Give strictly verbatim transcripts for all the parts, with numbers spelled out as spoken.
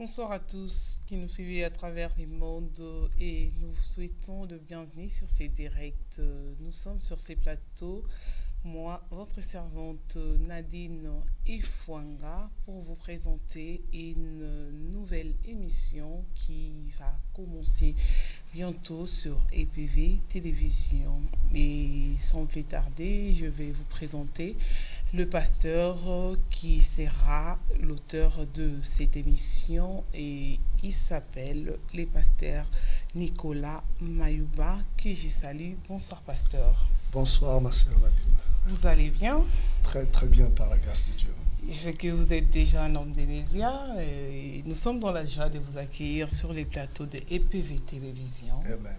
Bonsoir à tous qui nous suivent à travers les mondes et nous vous souhaitons le bienvenue sur ces directs. Nous sommes sur ces plateaux, moi, votre servante Nadine Ifwanga, pour vous présenter une nouvelle émission qui va commencer bientôt sur E P V Télévision. Et sans plus tarder, je vais vous présenter le pasteur qui sera l'auteur de cette émission et il s'appelle le pasteur Nicolas Mayouba, que je salue. Bonsoir pasteur. Bonsoir ma sœur Nadine. Vous allez bien? Très très bien par la grâce de Dieu. Je sais que vous êtes déjà un homme des médias et nous sommes dans la joie de vous accueillir sur les plateaux de E P V Télévision. Amen.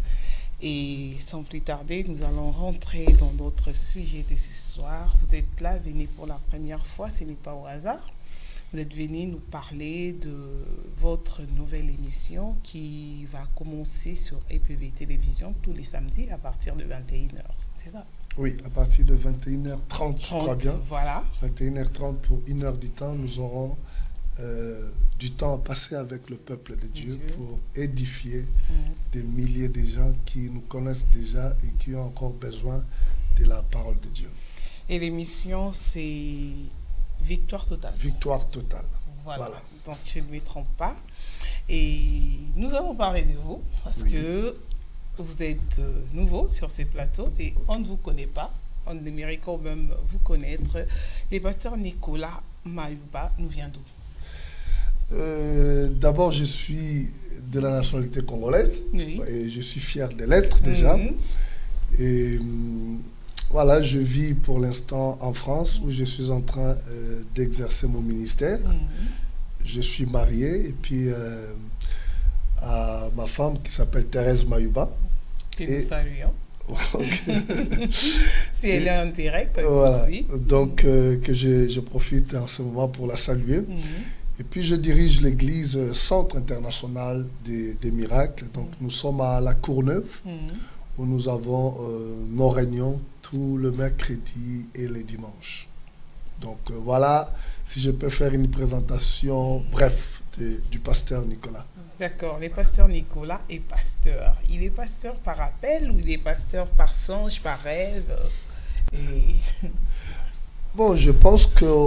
Et sans plus tarder, nous allons rentrer dans notre sujet de ce soir. Vous êtes là, venu pour la première fois, ce n'est pas au hasard. Vous êtes venu nous parler de votre nouvelle émission qui va commencer sur E P V Télévision tous les samedis à partir de vingt et une heures. C'est ça? Oui, à partir de vingt et une heures trente, je crois bien. Voilà. vingt et une heures trente pour une heure du temps, nous aurons euh, du temps à passer avec le peuple de Dieu, Dieu. pour édifier mmh. des milliers de gens qui nous connaissent déjà et qui ont encore besoin de la parole de Dieu. Et l'émission, c'est Victoire totale. Victoire totale. Voilà. voilà. Donc, je ne me trompe pas. Et nous allons parler de vous parce oui. que vous êtes nouveau sur ces plateaux et on ne vous connaît pas. On aimerait quand même vous connaître. Le pasteur Nicolas Mayouba nous vient d'où? Euh, D'abord, je suis de la nationalité congolaise oui. et je suis fier de l'être déjà. Mm-hmm. Et voilà, je vis pour l'instant en France où je suis en train euh, d'exercer mon ministère. Mm-hmm. Je suis marié et puis euh, à ma femme qui s'appelle Thérèse Mayouba. Que nous saluons. Okay. Si elle est en direct voilà. aussi. Donc, euh, que je, je profite en ce moment pour la saluer. Mm-hmm. Et puis, je dirige l'église Centre International des, des Miracles. Donc, mm-hmm. nous sommes à La Courneuve, mm-hmm. où nous avons euh, nos réunions tout le mercredi et les dimanches. Donc, euh, voilà, si je peux faire une présentation bref de, du pasteur Nicolas. D'accord, le pasteur Nicolas est pasteur. Il est pasteur par appel ou il est pasteur par songe, par rêve et... Bon, je pense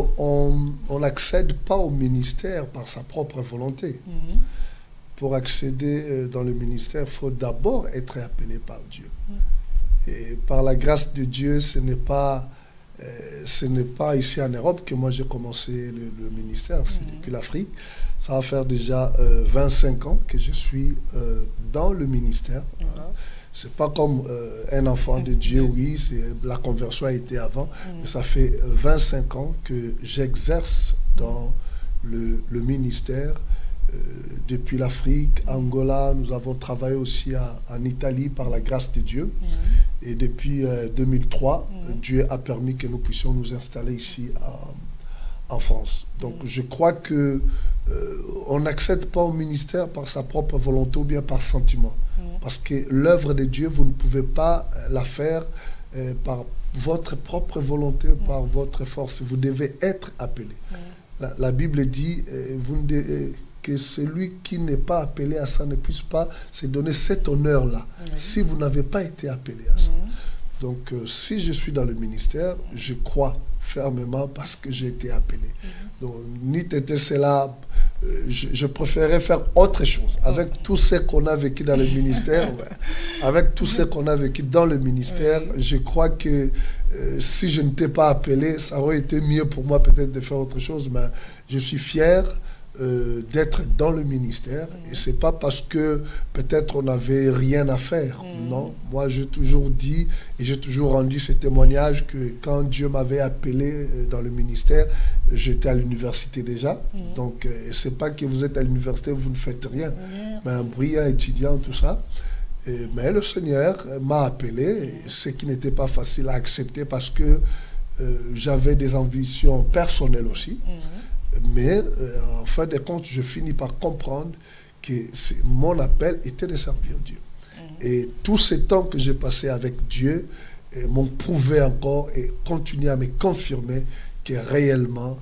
qu'on n'accède pas au ministère par sa propre volonté. Mm-hmm. Pour accéder dans le ministère, il faut d'abord être appelé par Dieu. Mm-hmm. Et par la grâce de Dieu, ce n'est pas, euh, ce n'est pas ici en Europe que moi j'ai commencé le, le ministère, c'est mm-hmm. depuis l'Afrique. Ça va faire déjà euh, vingt-cinq ans que je suis euh, dans le ministère. Mm-hmm. C'est pas comme euh, un enfant de Dieu, oui, la conversion a été avant, mm-hmm. mais ça fait euh, vingt-cinq ans que j'exerce dans le, le ministère. Euh, depuis l'Afrique, Angola, nous avons travaillé aussi à, en Italie par la grâce de Dieu. Mm-hmm. Et depuis euh, deux mille trois, mm-hmm. Dieu a permis que nous puissions nous installer ici à, en France. Donc mm-hmm. je crois que euh, on n'accède pas au ministère par sa propre volonté ou bien par sentiment. Mm-hmm. Parce que l'œuvre de Dieu, vous ne pouvez pas la faire euh, par votre propre volonté, mm-hmm. par votre force. Vous devez être appelé. Mm-hmm. la, la Bible dit euh, vous ne devez, euh, que celui qui n'est pas appelé à ça ne puisse pas se donner cet honneur-là, oui. si vous n'avez pas été appelé à ça. Mmh. Donc, euh, si je suis dans le ministère, je crois fermement parce que j'ai été appelé. Mmh. Donc, ni t'étais cela, euh, je, je préférais faire autre chose. Avec okay. tout ce qu'on a vécu dans le ministère, ouais, avec tout ce qu'on a vécu dans le ministère, mmh. je crois que euh, si je n'étais pas appelé, ça aurait été mieux pour moi peut-être de faire autre chose, mais je suis fier Euh, d'être dans le ministère. Mmh. Et c'est pas parce que peut-être on n'avait rien à faire. Mmh. Non, moi j'ai toujours dit et j'ai toujours rendu ce témoignage que quand Dieu m'avait appelé dans le ministère, j'étais à l'université déjà. Mmh. Donc euh, c'est pas que vous êtes à l'université, vous ne faites rien, mmh. mais un brillant étudiant, tout ça. Et, mais le Seigneur m'a appelé, et ce qui n'était pas facile à accepter parce que euh, j'avais des ambitions personnelles aussi. Mmh. Mais euh, en fin de compte, je finis par comprendre que mon appel était de servir Dieu. Mmh. Et tout ce temps que j'ai passé avec Dieu m'ont prouvé encore et continué à me confirmer que réellement,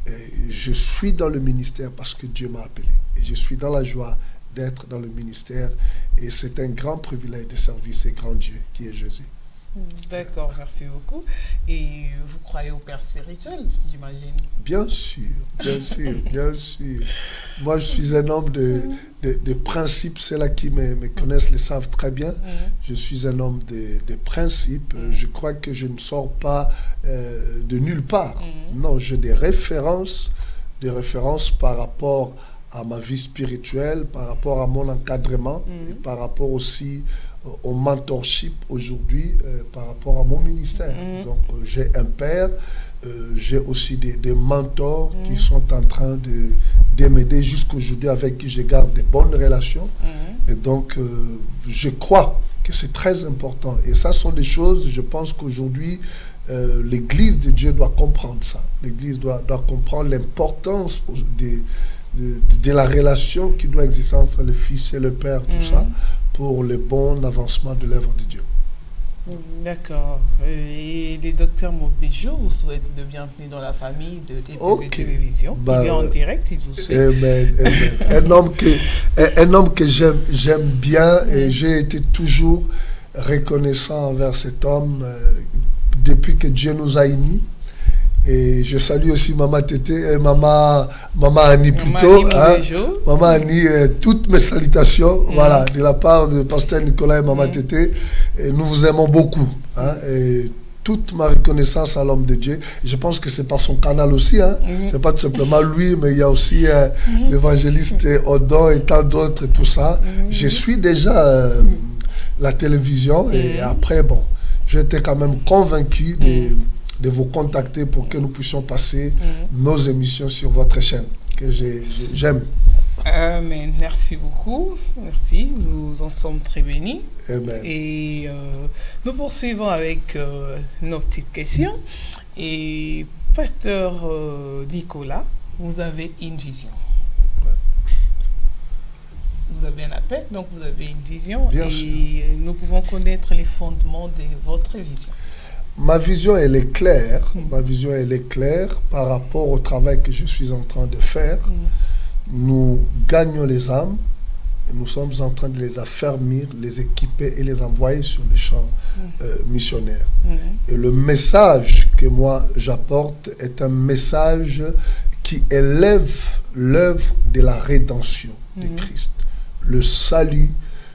Et je suis dans le ministère parce que Dieu m'a appelé. Et je suis dans la joie d'être dans le ministère. Et c'est un grand privilège de servir ce grand Dieu qui est Jésus. D'accord, merci beaucoup. Et vous croyez au Père spirituel, j'imagine? Bien sûr, bien sûr, bien sûr. Moi, je suis un homme de, de, de principes. Ceux-là qui me, me connaissent le savent très bien. Je suis un homme de, de principes. Je crois que je ne sors pas euh, de nulle part. Non, j'ai des références, des références par rapport à ma vie spirituelle, par rapport à mon encadrement et par rapport aussi au mentorship aujourd'hui euh, par rapport à mon ministère. Mmh. Donc euh, j'ai un père, euh, j'ai aussi des, des mentors mmh. qui sont en train de, de m'aider jusqu'aujourd'hui, avec qui je garde de bonnes relations. Mmh. Et donc euh, je crois que c'est très important. Et ça sont des choses, je pense qu'aujourd'hui, euh, l'Église de Dieu doit comprendre ça. L'Église doit, doit comprendre l'importance de, de, de la relation qui doit exister entre le Fils et le Père, tout mmh. ça, pour le bon avancement de l'œuvre de Dieu. D'accord. Et les docteurs Mobejo vous souhaitent le bienvenue dans la famille de T V okay. Télévision. Bah, il est en direct, il vous souhaite. Amen, amen. un homme que, un homme que j'aime, j'aime bien mm. et j'ai été toujours reconnaissant envers cet homme euh, depuis que Dieu nous a unis. Et je salue aussi Maman Tété, et Maman, Maman Annie plutôt. Maman Annie, hein. Maman Annie euh, toutes mes salutations, mm. voilà, de la part de Pasteur Nicolas et Maman mm. Tété. Et nous vous aimons beaucoup. Hein, et toute ma reconnaissance à l'homme de Dieu. Je pense que c'est par son canal aussi. Hein. Mm. C'est pas tout simplement lui, mais il y a aussi euh, mm. l'évangéliste Odon et tant d'autres et tout ça. Mm. Je suis déjà euh, mm. la télévision mm. et après, bon, j'étais quand même convaincu de... Mm. de vous contacter pour que nous puissions passer mmh. nos émissions sur votre chaîne, que j'aime. Amen. Merci beaucoup. Merci. Nous en sommes très bénis. Amen. Et euh, nous poursuivons avec euh, nos petites questions. Et Pasteur euh, Nicolas, vous avez une vision. Ouais. Vous avez un appel, donc vous avez une vision. Bien et sûr. Nous pouvons connaître les fondements de votre vision. Ma vision, elle est claire. Mmh. Ma vision, elle est claire par rapport au travail que je suis en train de faire. Mmh. Nous gagnons les âmes. Et nous sommes en train de les affermir, les équiper et les envoyer sur les champs mmh. euh, missionnaires. Mmh. Et le message que moi j'apporte est un message qui élève l'œuvre de la rédemption mmh. de Christ. Le salut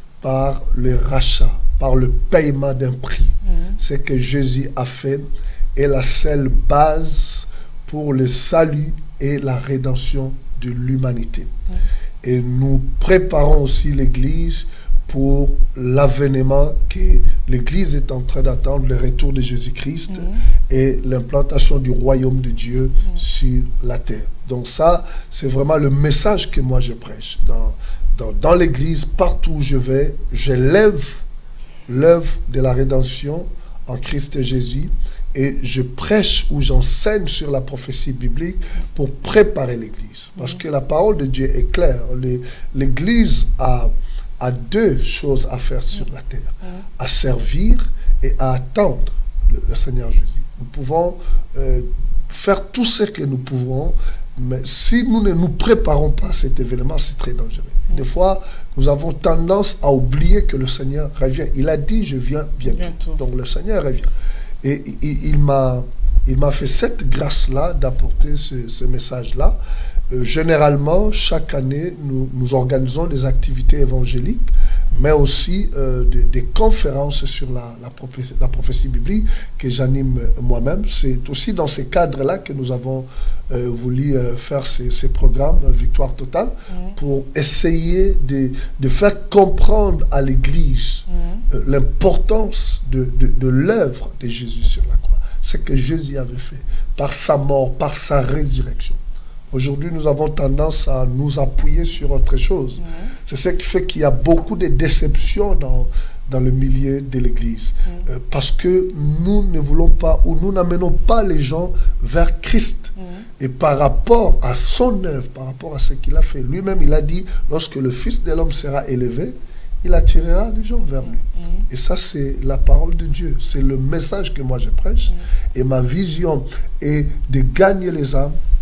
par le rachat, par le paiement d'un prix. Mmh. Ce que Jésus a fait est la seule base pour le salut et la rédemption de l'humanité. Mmh. Et nous préparons aussi l'Église pour l'avènement que l'Église est en train d'attendre, le retour de Jésus-Christ mmh. et l'implantation du royaume de Dieu mmh. sur la terre. Donc ça, c'est vraiment le message que moi je prêche. Dans, dans, dans l'Église, partout où je vais, j'élève l'œuvre de la rédemption en Christ Jésus et je prêche ou j'enseigne sur la prophétie biblique pour préparer l'Église. Parce que la parole de Dieu est claire. L'Église a, a deux choses à faire sur la terre. À servir et à attendre le, le Seigneur Jésus. Nous pouvons euh, faire tout ce que nous pouvons, mais si nous ne nous préparons pas à cet événement, c'est très dangereux. Des fois, nous avons tendance à oublier que le Seigneur revient. Il a dit, je viens bientôt. bientôt. Donc le Seigneur revient. Et il, il m'a il m'a fait cette grâce-là d'apporter ce, ce message-là. Euh, généralement, chaque année, nous, nous organisons des activités évangéliques, mais aussi euh, des, des conférences sur la, la, prophétie, la prophétie biblique que j'anime moi-même. C'est aussi dans ces cadres-là que nous avons euh, voulu euh, faire ces, ces programmes euh, Victoire Totale mmh. pour essayer de, de faire comprendre à l'Église mmh. euh, l'importance de, de, de l'œuvre de Jésus sur la croix. Ce que Jésus avait fait par sa mort, par sa résurrection. Aujourd'hui, nous avons tendance à nous appuyer sur autre chose. Mmh. C'est ce qui fait qu'il y a beaucoup de déceptions dans, dans le milieu de l'Église. Mmh. Euh, parce que nous ne voulons pas, ou nous n'amenons pas les gens vers Christ. Mmh. Et par rapport à son œuvre, par rapport à ce qu'il a fait, lui-même, il a dit, lorsque le Fils de l'homme sera élevé, il attirera les gens vers lui. Mmh. Et ça, c'est la parole de Dieu. C'est le message que moi je prêche. Mmh. Et ma vision est de gagner les âmes,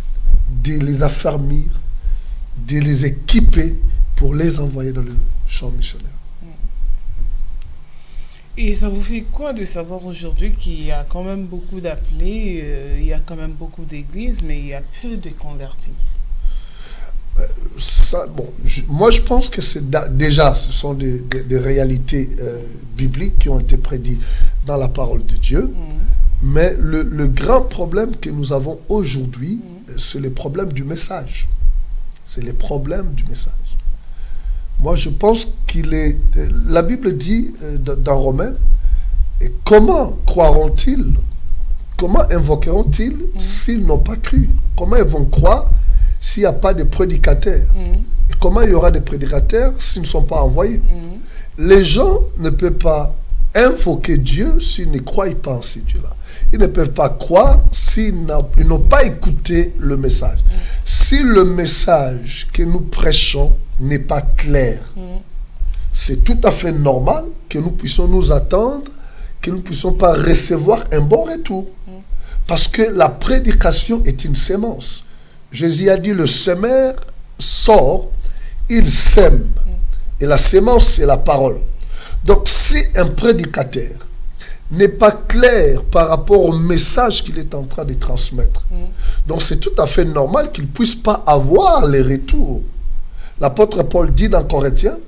de les affermir, de les équiper pour les envoyer dans le champ missionnaire. Et ça vous fait quoi de savoir aujourd'hui qu'il y a quand même beaucoup d'appelés, euh, il y a quand même beaucoup d'églises, mais il y a peu de convertis? Ça, bon, je, moi je pense que c'est déjà, ce sont des, des, des réalités euh, bibliques qui ont été prédites dans la parole de Dieu. Mmh. Mais le, le grand problème que nous avons aujourd'hui, mmh. c'est le problème du message. C'est le problème du message. Moi je pense qu'il est... La Bible dit euh, dans Romains, et comment croiront-ils, comment invoqueront-ils mmh. s'ils n'ont pas cru? Comment ils vont croire s'il n'y a pas de prédicateurs? Mmh. Et comment il y aura des prédicateurs s'ils ne sont pas envoyés? Mmh. Les gens ne peuvent pas invoquer Dieu s'ils ne croient pas en ce Dieu-là. Ils ne peuvent pas croire s'ils n'ont pas écouté le message. Mmh. Si le message que nous prêchons n'est pas clair, mmh. c'est tout à fait normal que nous puissions nous attendre, que nous ne puissions pas recevoir un bon retour. Mmh. Parce que la prédication est une sémence. Jésus a dit, le semeur sort, il sème. Et la sémence, c'est la parole. Donc, si un prédicateur n'est pas clair par rapport au message qu'il est en train de transmettre, mm. donc c'est tout à fait normal qu'il ne puisse pas avoir les retours. L'apôtre Paul dit dans Corinthiens,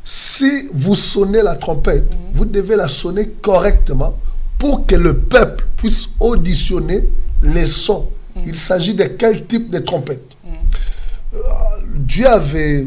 si vous sonnez la trompette, mm. vous devez la sonner correctement pour que le peuple puisse auditionner les sons. Mm. Il s'agit de quel type de trompette? Mm. euh, Dieu avait,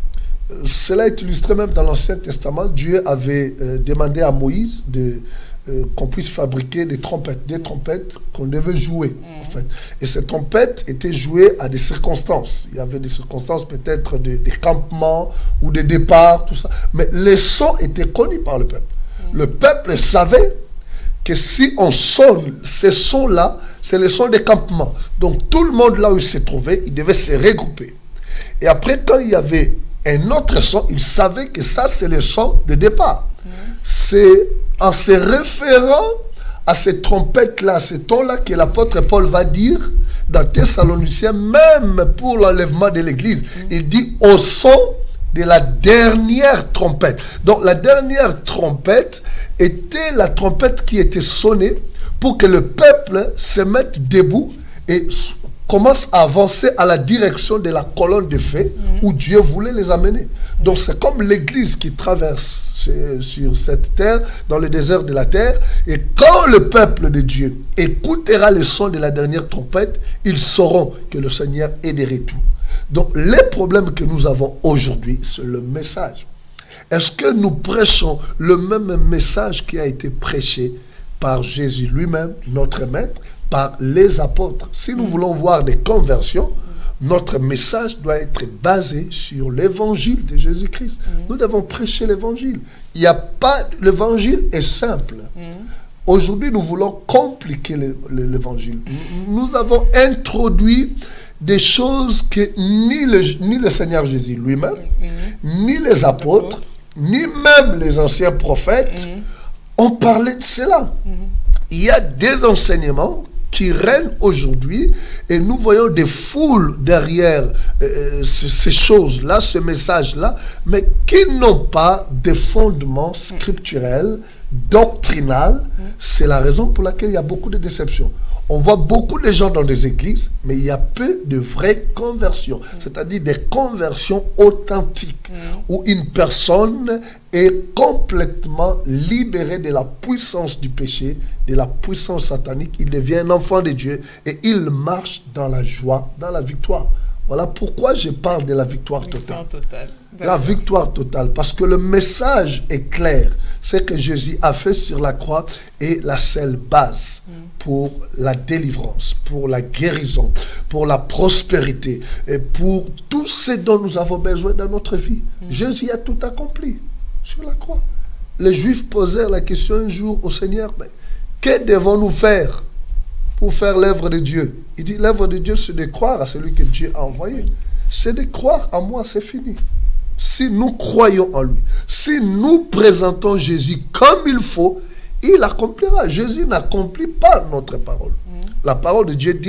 cela est illustré même dans l'Ancien Testament, Dieu avait euh, demandé à Moïse de, euh, qu'on puisse fabriquer des trompettes, des trompettes qu'on devait jouer, mm. en fait. Et ces trompettes étaient jouées à des circonstances. Il y avait des circonstances peut-être de, de campement ou de départ, tout ça. Mais les sons étaient connus par le peuple. Mm. Le peuple savait que si on sonne ces sons-là, c'est le son des campements. Donc tout le monde là où il s'est trouvé, il devait se regrouper. Et après, quand il y avait un autre son, il savait que ça, c'est le son de départ. Mmh. C'est en se référant à ces trompettes-là, ces tons-là, que l'apôtre Paul va dire dans Thessaloniciens, même pour l'enlèvement de l'église. Mmh. Il dit au son de la dernière trompette. Donc la dernière trompette était la trompette qui était sonnée pour que le peuple se mette debout et commence à avancer à la direction de la colonne de feu mmh. où Dieu voulait les amener. Donc c'est comme l'église qui traverse sur cette terre, dans le désert de la terre, et quand le peuple de Dieu écoutera le son de la dernière trompette, ils sauront que le Seigneur est de retour. Donc les problèmes que nous avons aujourd'hui, c'est le message. Est-ce que nous prêchons le même message qui a été prêché par Jésus lui-même, notre maître, par les apôtres? Si nous voulons voir des conversions, notre message doit être basé sur l'évangile de Jésus-Christ. Mm. Nous devons prêcher l'évangile. Il n'y a pas... L'évangile est simple. Mm. Aujourd'hui, nous voulons compliquer l'évangile. Mm. Nous avons introduit des choses que ni le, ni le Seigneur Jésus lui-même, mm. ni les apôtres, ni même les anciens prophètes mm. ont parlé de cela. Mm. Il y a des enseignements qui règnent aujourd'hui et nous voyons des foules derrière euh, ces choses-là, ce message-là, mais qui n'ont pas de fondements scripturels, doctrinal. Mm. C'est la raison pour laquelle il y a beaucoup de déceptions. On voit beaucoup de gens dans des églises, mais il y a peu de vraies conversions, mm. c'est-à-dire des conversions authentiques, mm. où une personne est complètement libérée de la puissance du péché, de la puissance satanique. Il devient un enfant de Dieu et il marche dans la joie, dans la victoire. Voilà pourquoi je parle de la victoire totale. Victoire totale. La victoire totale, parce que le message est clair. Ce que Jésus a fait sur la croix est la seule base mm. pour la délivrance, pour la guérison, pour la prospérité et pour tout ce dont nous avons besoin dans notre vie. Mm. Jésus a tout accompli sur la croix. Les Juifs posèrent la question un jour au Seigneur, mais que devons-nous faire pour faire l'œuvre de Dieu? Il dit, l'œuvre de Dieu, c'est de croire à celui que Dieu a envoyé. C'est de croire en moi, c'est fini. Si nous croyons en lui, si nous présentons Jésus comme il faut, il accomplira. Jésus n'accomplit pas notre parole. Mm. La parole de Dieu dit,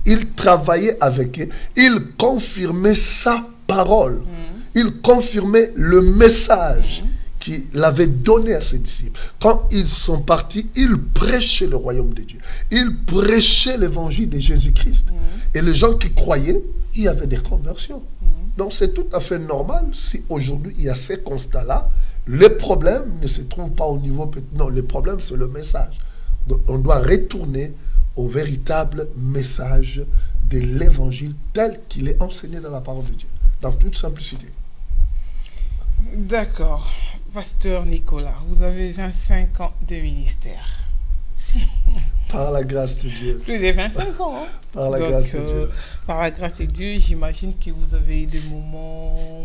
il travaillait avec eux, il confirmait sa parole. Mm. Il confirmait le message mm. qu'il avait donné à ses disciples. Quand ils sont partis, ils prêchaient le royaume de Dieu. Ils prêchaient l'évangile de Jésus-Christ. Mm. Et les gens qui croyaient, il y avait des conversions. Mm. Donc c'est tout à fait normal si aujourd'hui il y a ces constats-là. Le problème ne se trouve pas au niveau... Non, le problème c'est le message. Donc on doit retourner au véritable message de l'évangile tel qu'il est enseigné dans la parole de Dieu. Dans toute simplicité. D'accord. Pasteur Nicolas, vous avez vingt-cinq ans de ministère. Par la grâce de Dieu. Plus de vingt-cinq ans. Hein? Par la Donc, grâce de euh, Dieu. Par la grâce de Dieu, j'imagine que vous avez eu des moments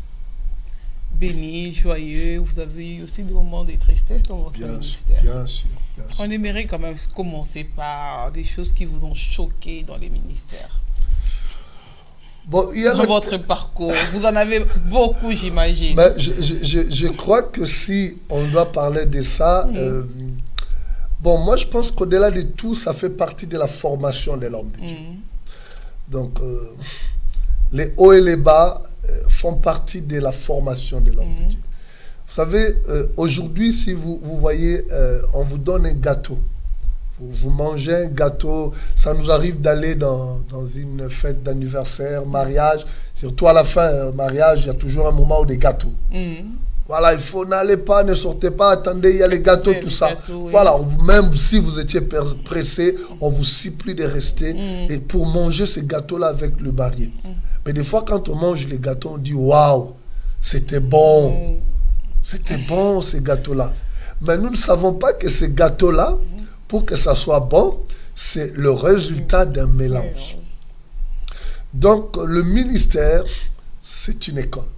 bénis, joyeux. Vous avez eu aussi des moments de tristesse dans votre bien ministère. Sûr, bien sûr, bien sûr. On aimerait quand même commencer par des choses qui vous ont choqué dans les ministères. Bon, il y a dans le... votre parcours, vous en avez beaucoup, j'imagine. Ben, je, je, je crois que si on doit parler de ça, mmh. euh, bon, moi je pense qu'au-delà de tout, ça fait partie de la formation de l'homme de Dieu. Mmh. Donc, euh, les hauts et les bas euh, font partie de la formation de l'homme mmh. de Dieu. Vous savez, euh, aujourd'hui, si vous, vous voyez, euh, on vous donne un gâteau. Vous mangez un gâteau, ça nous arrive d'aller dans, dans une fête d'anniversaire, mariage, surtout à la fin, euh, mariage, il y a toujours un moment où des gâteaux. Mmh. Voilà, il faut, n'allez pas, ne sortez pas, attendez, il y a les gâteaux, oui, tout les ça. Gâteaux, oui. Voilà, on, même si vous étiez pressé, on vous supplie de rester mmh. et pour manger ces gâteaux-là avec le barrier. Mmh. Mais des fois, quand on mange les gâteaux, on dit, waouh, c'était bon, mmh. c'était bon ces gâteaux-là. Mais nous ne savons pas que ces gâteaux-là, pour que ça soit bon, c'est le résultat d'un mélange. Donc, le ministère, c'est une école.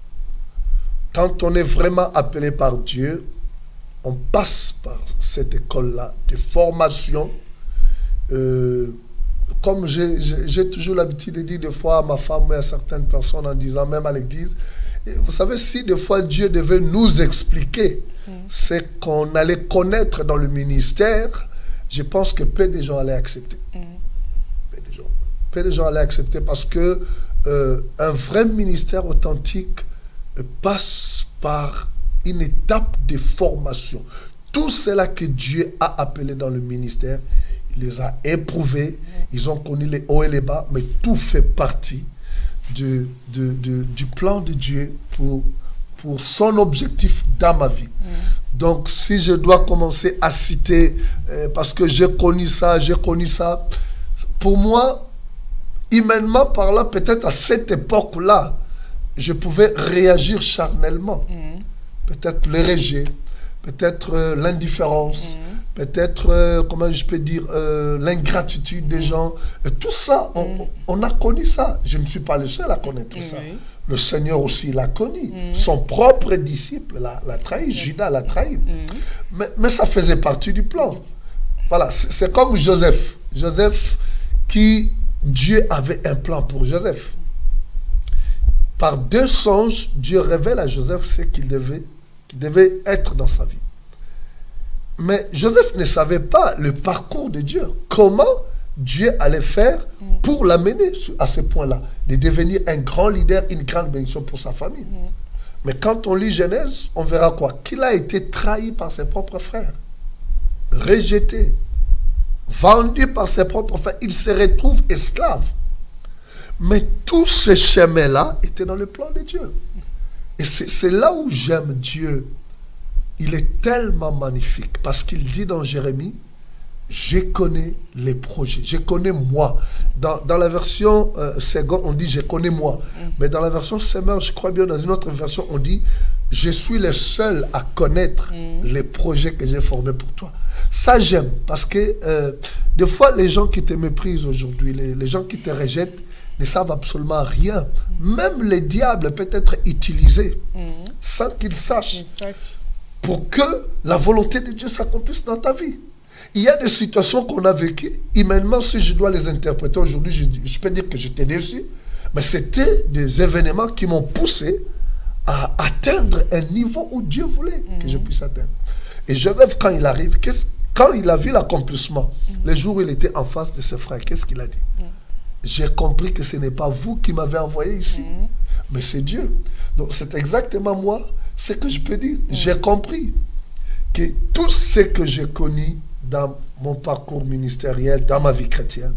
Quand on est vraiment appelé par Dieu, on passe par cette école-là de formation. Euh, comme j'ai toujours l'habitude de dire des fois à ma femme et à certaines personnes en disant, même à l'église, vous savez, si des fois Dieu devait nous expliquer mm. ce qu'on allait connaître dans le ministère, je pense que peu de gens allaient accepter. Mm. Peu de gens, peu de gens allaient accepter parce que euh, un vrai ministère authentique euh, passe par une étape de formation. Tout cela que Dieu a appelé dans le ministère, il les a éprouvés, mm. ils ont connu les hauts et les bas, mais tout fait partie De, de, de, du plan de Dieu pour, pour son objectif dans ma vie. Mm. Donc, si je dois commencer à citer, euh, parce que j'ai connu ça, j'ai connu ça, pour moi, humainement parlant, peut-être à cette époque-là, je pouvais réagir charnellement. Mm. Peut-être le rejet, peut-être euh, l'indifférence, mm. peut-être, euh, comment je peux dire, euh, l'ingratitude des gens. Et tout ça, on, mm. on a connu ça. Je ne suis pas le seul à connaître mm. ça. Le Seigneur aussi l'a connu. Mm. Son propre disciple l'a trahi. Mm. Judas l'a trahi. Mm. Mais, mais ça faisait partie du plan. Voilà, c'est comme Joseph. Joseph, qui, Dieu avait un plan pour Joseph. Par deux songes, Dieu révèle à Joseph ce qu'il devait, qu'il devait être dans sa vie. Mais Joseph ne savait pas le parcours de Dieu. Comment Dieu allait faire pour l'amener à ce point-là, de devenir un grand leader, une grande bénédiction pour sa famille. Mm. Mais quand on lit Genèse, on verra quoi? Qu'il a été trahi par ses propres frères, rejeté, vendu par ses propres frères. Il se retrouve esclave. Mais tout ce chemin-là était dans le plan de Dieu. Et c'est là où j'aime Dieu. Il est tellement magnifique parce qu'il dit dans Jérémie, je connais les projets, je connais moi. Dans, dans la version euh, seconde, on dit je connais moi. Mm. Mais dans la version Semeur, je crois bien, dans une autre version, on dit je suis le seul à connaître mm. les projets que j'ai formés pour toi. Ça, j'aime parce que euh, des fois, les gens qui te méprisent aujourd'hui, les, les gens qui te rejettent, ne savent absolument rien. Mm. Même le diable peut être utilisé mm. sans qu'il sache. Pour que la volonté de Dieu s'accomplisse dans ta vie. Il y a des situations qu'on a vécues, humainement, si je dois les interpréter aujourd'hui, je, je peux dire que j'étais déçu, mais c'était des événements qui m'ont poussé à atteindre un niveau où Dieu voulait mmh. que je puisse atteindre. Et Joseph, quand il arrive, quand il a vu l'accomplissement, mmh. le jour où il était en face de ses frères, qu'est-ce qu'il a dit? mmh. j'ai compris que ce n'est pas vous qui m'avez envoyé ici, mmh. mais c'est Dieu. Donc c'est exactement moi ce que je peux dire. Mmh. J'ai compris que tout ce que j'ai connu dans mon parcours ministériel, dans ma vie chrétienne,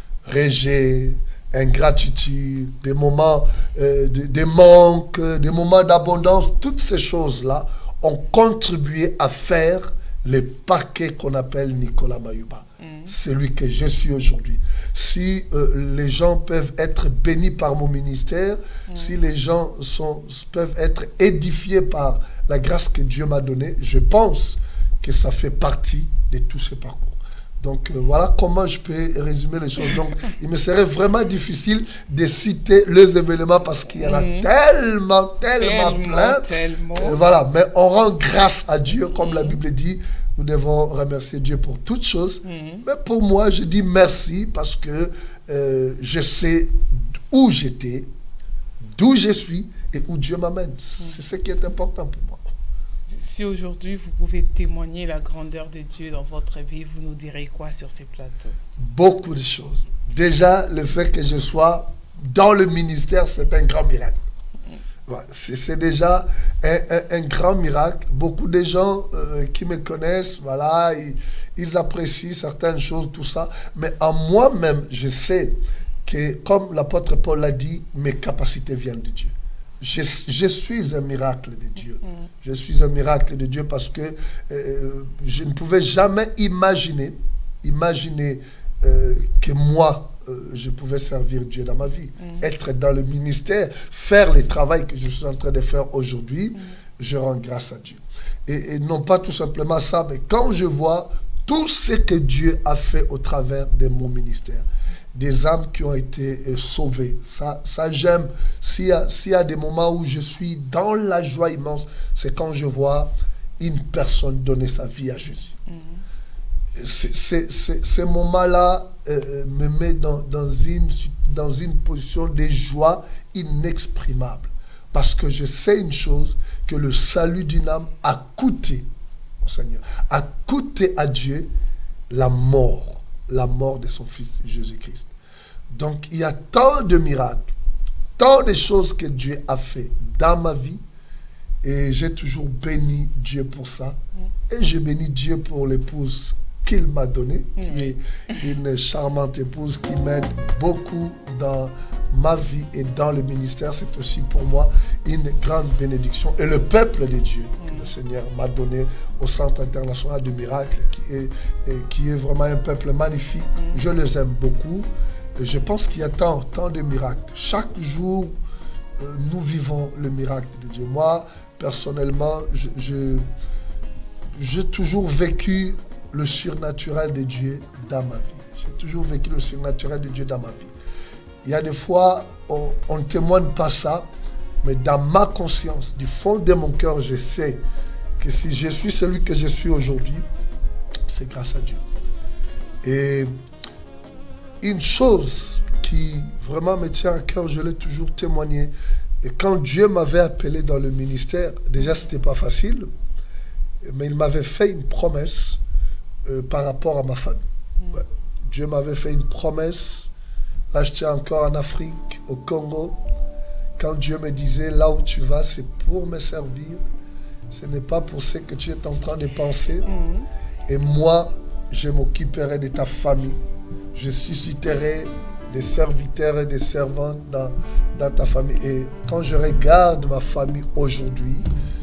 rejet, ingratitude, des moments, euh, des, des manques, des moments d'abondance, toutes ces choses-là ont contribué à faire le parquet qu'on appelle Nicolas Mayuba. Mmh. Celui que je suis aujourd'hui. Si euh, les gens peuvent être bénis par mon ministère, mmh. si les gens sont, peuvent être édifiés par la grâce que Dieu m'a donnée, je pense que ça fait partie de tout ce parcours. Donc euh, voilà comment je peux résumer les choses. Donc il me serait vraiment difficile de citer les événements parce qu'il y en a mmh. tellement, tellement, tellement plein. Tellement. Euh, voilà, mais on rend grâce à Dieu, comme mmh. la Bible dit. Nous devons remercier Dieu pour toutes choses. Mmh. Mais pour moi, je dis merci parce que euh, je sais où j'étais, d'où je suis et où Dieu m'amène. Mmh. C'est ce qui est important pour moi. Si aujourd'hui vous pouvez témoigner la grandeur de Dieu dans votre vie, vous nous direz quoi sur ces plateaux? Beaucoup de choses. Déjà, le fait que je sois dans le ministère, c'est un grand miracle. C'est déjà un, un, un grand miracle. Beaucoup de gens euh, qui me connaissent, voilà, ils, ils apprécient certaines choses, tout ça. Mais en moi-même, je sais que, comme l'apôtre Paul l'a dit, mes capacités viennent de Dieu. Je, je suis un miracle de Dieu. Mm. Je suis un miracle de Dieu parce que euh, je ne pouvais jamais imaginer, imaginer euh, que moi, Euh, je pouvais servir Dieu dans ma vie, mmh. être dans le ministère, faire le travail que je suis en train de faire aujourd'hui, mmh. je rends grâce à Dieu. Et, et non pas tout simplement ça, mais quand je vois tout ce que Dieu a fait au travers de mon ministère, des âmes qui ont été euh, sauvées, ça, ça j'aime. S'il y a, s'il y a des moments où je suis dans la joie immense, c'est quand je vois une personne donner sa vie à Jésus. Mmh. C'est, c'est, c'est, ces moments-là euh, me mettent dans, dans, une, dans une position de joie inexprimable. Parce que je sais une chose, que le salut d'une âme a coûté, au Seigneur, a coûté à Dieu la mort, la mort de son Fils Jésus-Christ. Donc il y a tant de miracles, tant de choses que Dieu a fait dans ma vie, et j'ai toujours béni Dieu pour ça. Et je bénis Dieu pour l'épouse qu'il m'a donnée, mmh. qui est une charmante épouse qui m'aide beaucoup dans ma vie et dans le ministère. C'est aussi pour moi une grande bénédiction. Et le peuple de Dieu mmh. que le Seigneur m'a donné au Centre international de miracles, qui est, qui est vraiment un peuple magnifique. Mmh. Je les aime beaucoup. Et je pense qu'il y a tant, tant de miracles. Chaque jour, euh, nous vivons le miracle de Dieu. Moi, personnellement, je, je, j'ai toujours vécu le surnaturel de Dieu dans ma vie. J'ai toujours vécu le surnaturel de Dieu dans ma vie. Il y a des fois, on ne témoigne pas ça, mais dans ma conscience, du fond de mon cœur, je sais que si je suis celui que je suis aujourd'hui, c'est grâce à Dieu. Et une chose qui vraiment me tient à cœur, je l'ai toujours témoigné, et quand Dieu m'avait appelé dans le ministère, déjà ce n'était pas facile, mais il m'avait fait une promesse Euh, par rapport à ma famille. Mm. Ouais. Dieu m'avait fait une promesse. Là, j'étais encore en Afrique, au Congo. Quand Dieu me disait, là où tu vas, c'est pour me servir. Ce n'est pas pour ce que tu es en train de penser. Mm. Et moi, je m'occuperai de ta famille. Je susciterai des serviteurs et des servantes dans, dans ta famille. Et quand je regarde ma famille aujourd'hui,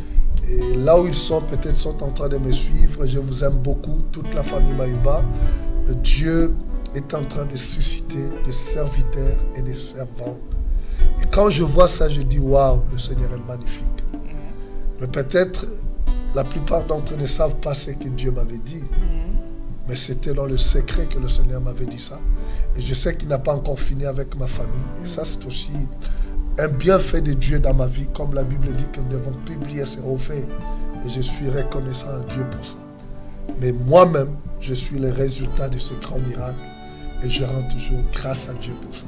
et là où ils sont, peut-être sont en train de me suivre. Je vous aime beaucoup, toute la famille Mayuba. Dieu est en train de susciter des serviteurs et des servantes. Et quand je vois ça, je dis, waouh, le Seigneur est magnifique. Mais peut-être, la plupart d'entre eux ne savent pas ce que Dieu m'avait dit. Mais c'était dans le secret que le Seigneur m'avait dit ça. Et je sais qu'il n'a pas encore fini avec ma famille. Et ça, c'est aussi un bienfait de Dieu dans ma vie, comme la Bible dit que nous devons publier ses refaits. Et je suis reconnaissant à Dieu pour ça. Mais moi-même, je suis le résultat de ce grand miracle. Et je rends toujours grâce à Dieu pour ça.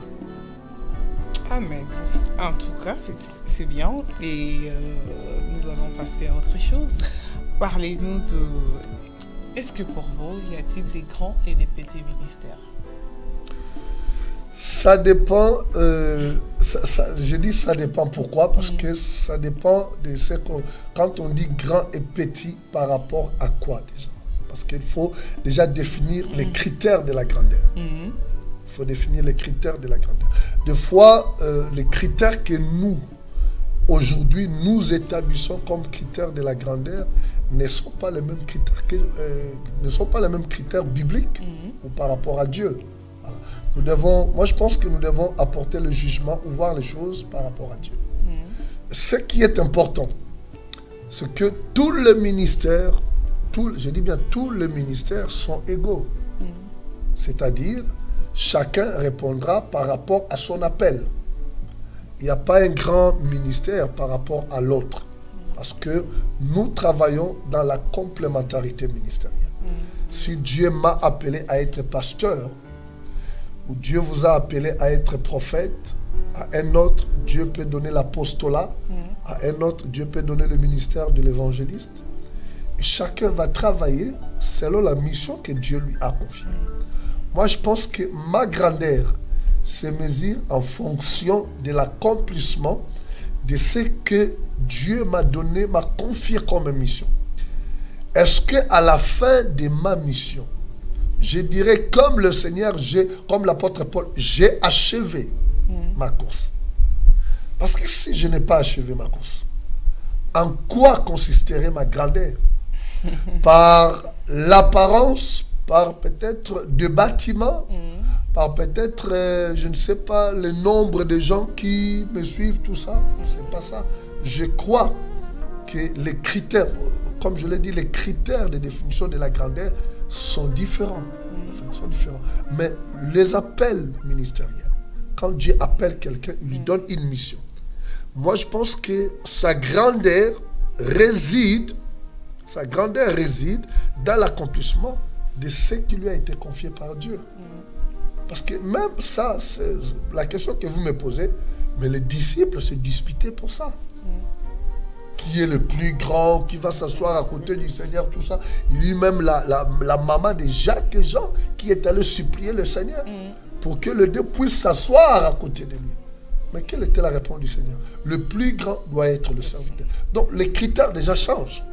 Amen. En tout cas, c'est bien. Et euh, nous allons passer à autre chose. Parlez-nous de... Est-ce que pour vous, y a-t-il des grands et des petits ministères? Ça dépend, euh, ça, ça, je dis ça dépend pourquoi, parce mmh. que ça dépend de ce qu'on, quand on dit grand et petit, par rapport à quoi déjà? Parce qu'il faut déjà définir mmh. les critères de la grandeur. Mmh. Il faut définir les critères de la grandeur. Des fois, euh, les critères que nous, aujourd'hui, nous établissons comme critères de la grandeur ne sont pas les mêmes critères, que, euh, ne sont pas les mêmes critères bibliques mmh. ou par rapport à Dieu. Voilà. Nous devons, moi, je pense que nous devons apporter le jugement ou voir les choses par rapport à Dieu. Mmh. Ce qui est important, c'est que tous les ministères, tout, je dis bien tous les ministères sont égaux. Mmh. C'est-à-dire, chacun répondra par rapport à son appel. Il n'y a pas un grand ministère par rapport à l'autre. Parce que nous travaillons dans la complémentarité ministérielle. Mmh. Si Dieu m'a appelé à être pasteur, ou Dieu vous a appelé à être prophète, à un autre, Dieu peut donner l'apostolat, mmh. à un autre, Dieu peut donner le ministère de l'évangéliste. Et chacun va travailler selon la mission que Dieu lui a confiée. Mmh. Moi, je pense que ma grandeur se mesure en fonction de l'accomplissement de ce que Dieu m'a donné, m'a confié comme mission. Est-ce qu'à la fin de ma mission, je dirais comme le Seigneur, comme l'apôtre Paul, j'ai achevé mmh. ma course? Parce que si je n'ai pas achevé ma course, en quoi consisterait ma grandeur? Par l'apparence, par peut-être des bâtiments, mmh. par peut-être, euh, je ne sais pas, le nombre de gens qui me suivent, tout ça. C'est pas ça. Je crois que les critères, comme je l'ai dit, les critères de définition de la grandeur sont différents. Mmh. sont différents. Mais les appels ministériels, quand Dieu appelle quelqu'un, il lui donne une mission. Moi, je pense que sa grandeur réside, sa grandeur réside dans l'accomplissement de ce qui lui a été confié par Dieu. Mmh. Parce que même ça, c'est la question que vous me posez, mais les disciples se disputaient pour ça. Mmh. Qui est le plus grand, qui va s'asseoir à côté du Seigneur, tout ça. Lui-même, la, la, la maman de Jacques et Jean, qui est allée supplier le Seigneur mmh. pour que les deux puissent s'asseoir à côté de lui. Mais quelle était la réponse du Seigneur? Le plus grand doit être le serviteur. Donc les critères déjà changent.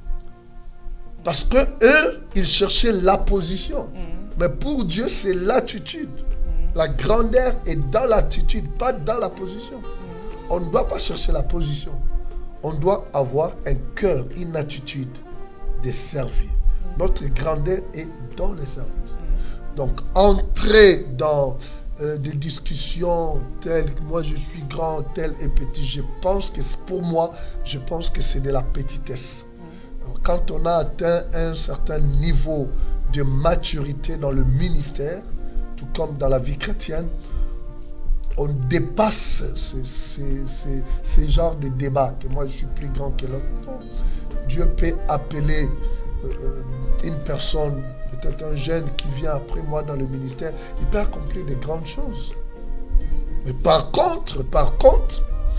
Parce que eux, ils cherchaient la position. Mmh. Mais pour Dieu, c'est l'attitude. Mmh. La grandeur est dans l'attitude, pas dans la position. Mmh. On ne doit pas chercher la position. On doit avoir un cœur, une attitude de servir. Mmh. Notre grandeur est dans le service. Mmh. Donc, entrer dans euh, des discussions telles que moi je suis grand, tel et petit, je pense que pour moi, je pense que c'est de la petitesse. Quand on a atteint un certain niveau de maturité dans le ministère, tout comme dans la vie chrétienne, on dépasse ces, ces, ces, ces genres de débats, que moi je suis plus grand que l'autre. Dieu peut appeler euh, une personne, peut-être un jeune qui vient après moi dans le ministère, il peut accomplir de grandes choses. Mais par contre, par contre,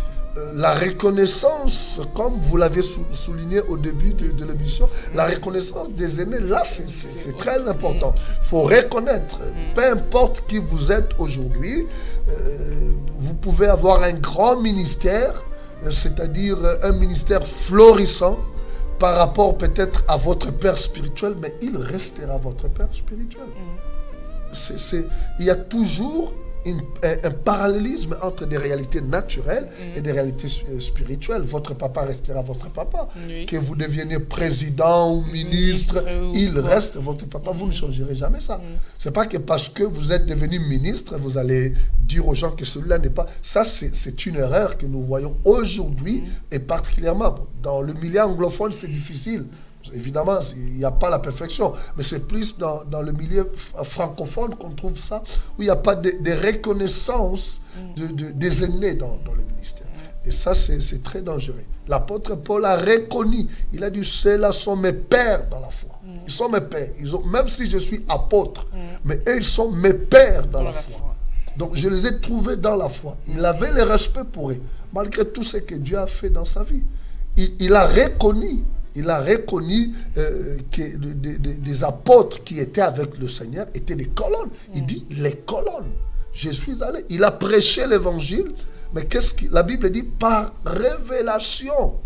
la reconnaissance, comme vous l'avez souligné au début de, de l'émission, la reconnaissance des aînés, là, c'est très important. Il faut reconnaître, peu importe qui vous êtes aujourd'hui, euh, vous pouvez avoir un grand ministère, c'est-à-dire un ministère florissant par rapport peut-être à votre père spirituel, mais il restera votre père spirituel. C'est, c'est, il y a toujours Une, un, un parallélisme entre des réalités naturelles mmh. et des réalités spirituelles. Votre papa restera votre papa. Oui. Que vous deveniez président ou ministre, ministre il ou reste votre papa. Mmh. Vous ne changerez jamais ça. Mmh. Ce n'est pas que parce que vous êtes devenu ministre, vous allez dire aux gens que celui-là n'est pas... Ça, c'est une erreur que nous voyons aujourd'hui mmh. et particulièrement dans le milieu anglophone, c'est difficile. Évidemment, il n'y a pas la perfection, mais c'est plus dans, dans le milieu francophone qu'on trouve ça, où il n'y a pas de, de reconnaissance de, de, des aînés dans, dans le ministère. Et ça, c'est très dangereux. L'apôtre Paul a reconnu, il a dit, ceux-là sont mes pères dans la foi. Ils sont mes pères, ils ont, même si je suis apôtre, mais eux, ils sont mes pères dans, dans la, la foi. foi. Donc, je les ai trouvés dans la foi. Il avait le respect pour eux, malgré tout ce que Dieu a fait dans sa vie. Il, il a reconnu Il a reconnu euh, que de, de, de, des apôtres qui étaient avec le Seigneur étaient des colonnes. Il dit les colonnes. je suis allé. Il a prêché l'évangile, mais qu'est-ce que la Bible dit? Par révélation.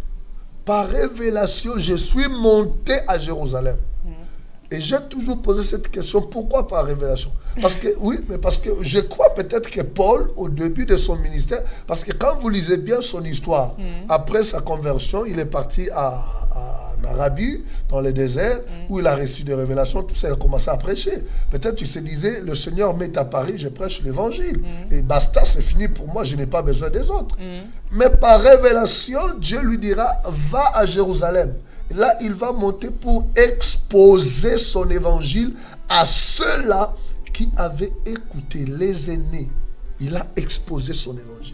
Par révélation, je suis monté à Jérusalem. Mm. Et j'ai toujours posé cette question, pourquoi par révélation? Parce que, oui, mais parce que je crois peut-être que Paul, au début de son ministère, parce que quand vous lisez bien son histoire, mm. après sa conversion, il est parti à, à en Arabie, dans le désert, mm. où il a reçu des révélations, tout ça, il a commencé à prêcher. Peut-être tu se disais, le Seigneur m'est à Paris, je prêche l'évangile. Mm. Et basta, c'est fini pour moi, je n'ai pas besoin des autres. Mm. Mais par révélation, Dieu lui dira, va à Jérusalem. Et là, il va monter pour exposer son évangile à ceux-là qui avaient écouté, les aînés. Il a exposé son évangile.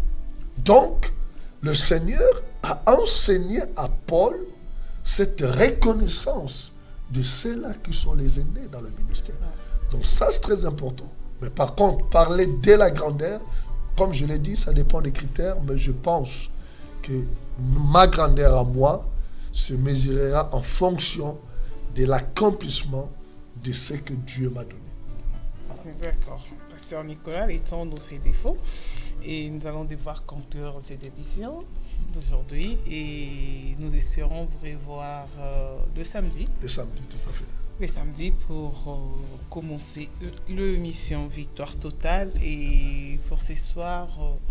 Mm. Donc, le Seigneur a enseigné à Paul cette reconnaissance de ceux-là qui sont les aînés dans le ministère. Donc ça, c'est très important. Mais par contre, parler de la grandeur, comme je l'ai dit, ça dépend des critères, mais je pense que ma grandeur à moi se mesurera en fonction de l'accomplissement de ce que Dieu m'a donné. Voilà. D'accord. Pasteur Nicolas, les temps nous fait défaut et nous allons devoir conclure cette émission d'aujourd'hui et nous espérons vous revoir euh, le samedi. Le samedi, tout à fait. Le samedi pour euh, commencer l'émission Victoire Totale et pour ce soir,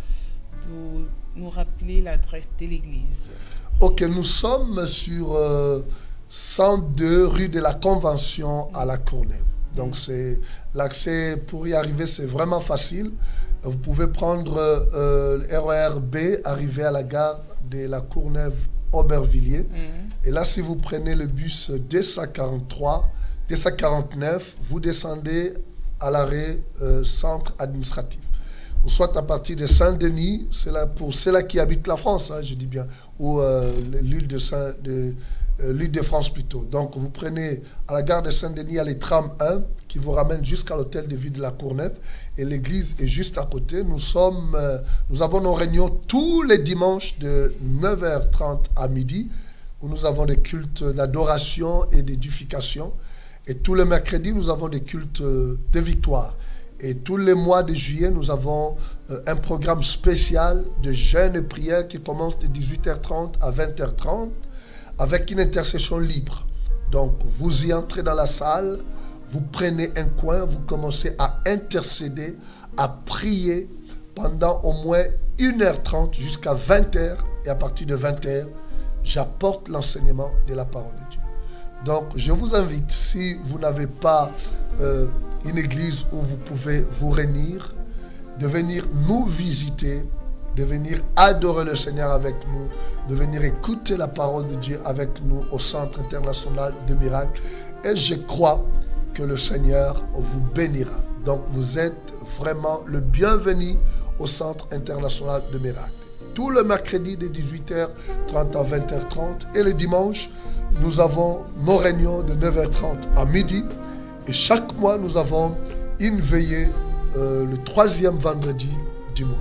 euh, nous, nous rappeler l'adresse de l'église. Ok, nous sommes sur euh, cent deux rue de la Convention à la Courneuve. Donc c'est l'accès pour y arriver, c'est vraiment facile. Vous pouvez prendre euh, le R E R B, arriver à la gare de la Courneuve-Aubervilliers. Mm-hmm. Et là, si vous prenez le bus deux cent quarante-trois, deux cent quarante-neuf, vous descendez à l'arrêt euh, centre administratif. Ou soit à partir de Saint-Denis, c'est là pour ceux-là qui habitent la France, hein, je dis bien, ou euh, l'île de, Saint, de, euh, l'île de France plutôt. Donc vous prenez à la gare de Saint-Denis, il y a les trams un qui vous ramènent jusqu'à l'hôtel de ville de la Courneuve. Et l'église est juste à côté. Nous, sommes, euh, nous avons nos réunions tous les dimanches de neuf heures trente à midi, où nous avons des cultes d'adoration et d'édification. Et tous les mercredis, nous avons des cultes de victoire. Et tous les mois de juillet, nous avons euh, un programme spécial de jeûne et prière qui commence de dix-huit heures trente à vingt heures trente avec une intercession libre. Donc, vous y entrez dans la salle, vous prenez un coin, vous commencez à intercéder, à prier pendant au moins une heure trente jusqu'à vingt heures. Et à partir de vingt heures, j'apporte l'enseignement de la parole de Dieu. Donc, je vous invite, si vous n'avez pas euh, une église où vous pouvez vous réunir, de venir nous visiter, de venir adorer le Seigneur avec nous, de venir écouter la parole de Dieu avec nous au Centre international de miracles. Et je crois que le Seigneur vous bénira. Donc, vous êtes vraiment le bienvenu au Centre international de miracles. Tout le mercredi de dix-huit heures trente à vingt heures trente et le dimanche, nous avons nos réunions de neuf heures trente à midi. Et chaque mois, nous avons une veillée euh, le troisième vendredi du mois.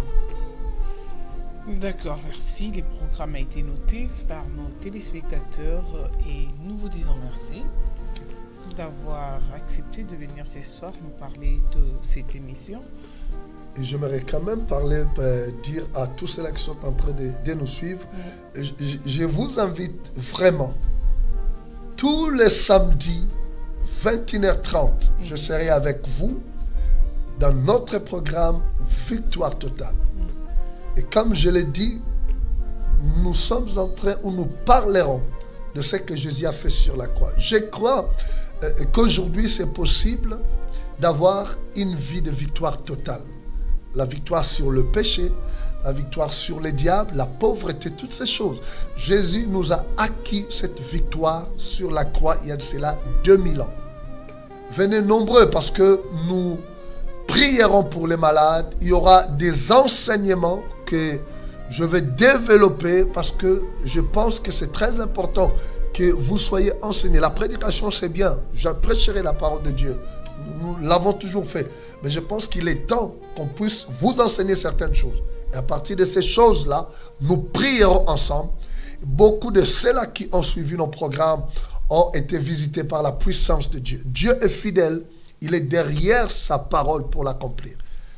D'accord, merci. Le programme a été noté par nos téléspectateurs et nous vous disons merci d'avoir accepté de venir ce soir nous parler de cette émission. Et j'aimerais quand même parler, euh, dire à tous ceux qui sont en train de, de nous suivre, mmh. je, je vous invite vraiment, tous les samedis, vingt et une heures trente, mmh. je serai avec vous dans notre programme Victoire Totale. Mmh. Et comme je l'ai dit, nous sommes en train où nous parlerons de ce que Jésus a fait sur la croix. Je crois euh, qu'aujourd'hui, c'est possible d'avoir une vie de victoire totale. La victoire sur le péché, la victoire sur les diables, la pauvreté, toutes ces choses. Jésus nous a acquis cette victoire sur la croix il y a de cela deux mille ans. Venez nombreux parce que nous prierons pour les malades. Il y aura des enseignements que je vais développer parce que je pense que c'est très important que vous soyez enseignés. La prédication, c'est bien. Je prêcherai la parole de Dieu. Nous l'avons toujours fait. Mais je pense qu'il est temps qu'on puisse vous enseigner certaines choses. Et à partir de ces choses-là, nous prierons ensemble. Beaucoup de ceux-là qui ont suivi nos programmes ont été visités par la puissance de Dieu. Dieu est fidèle. Il est derrière sa parole pour l'accomplir.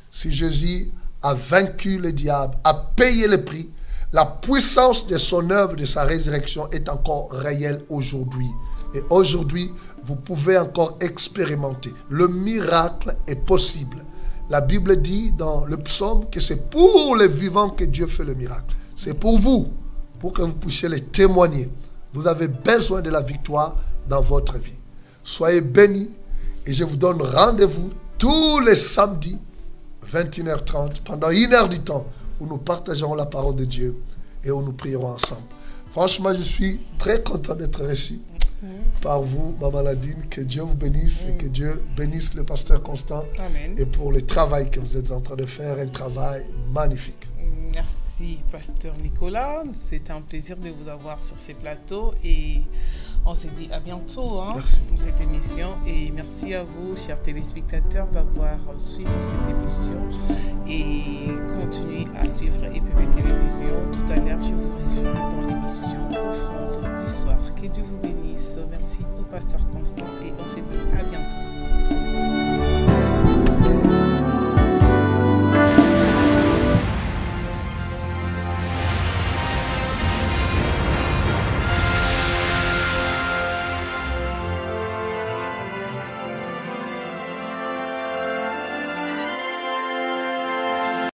Si Jésus a vaincu le diable, a payé le prix, la puissance de son œuvre, de sa résurrection est encore réelle aujourd'hui. Et aujourd'hui, vous pouvez encore expérimenter. Le miracle est possible. La Bible dit dans le psaume que c'est pour les vivants que Dieu fait le miracle. C'est pour vous, pour que vous puissiez le témoigner. Vous avez besoin de la victoire dans votre vie. Soyez bénis et je vous donne rendez-vous tous les samedis, vingt et une heures trente, pendant une heure du temps, où nous partagerons la parole de Dieu et où nous prierons ensemble. Franchement, je suis très content d'être reçu par vous, Maman Nadine. Que Dieu vous bénisse et que Dieu bénisse le pasteur Constant. Amen. Et pour le travail que vous êtes en train de faire, un travail magnifique. Merci, pasteur Nicolas. C'est un plaisir de vous avoir sur ces plateaux et on se dit à bientôt hein, pour cette émission. Et merci à vous, chers téléspectateurs, d'avoir suivi cette émission et continuez à suivre E P V Télévision. Tout à l'heure, je vous rejoindrai dans l'émission Offrande d'Histoire. Que Dieu vous bénisse. Merci au pasteur Constant et on se dit à bientôt.